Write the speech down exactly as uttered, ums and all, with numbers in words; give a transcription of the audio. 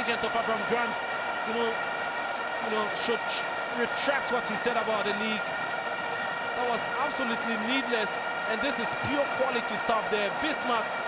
agent of Abraham Grant, you know, you know, should retract what he said about the league. That was absolutely needless, and this is pure quality stuff there. Bismarck